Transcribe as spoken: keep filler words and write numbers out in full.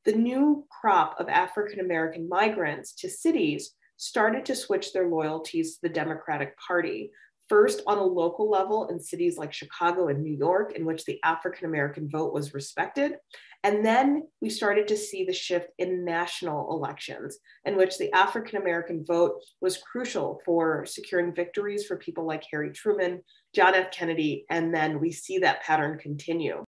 The new crop of African American migrants to cities started to switch their loyalties to the Democratic Party, first on a local level in cities like Chicago and New York, in which the African American vote was respected. And then we started to see the shift in national elections, in which the African American vote was crucial for securing victories for people like Harry Truman, John F. Kennedy, and then we see that pattern continue.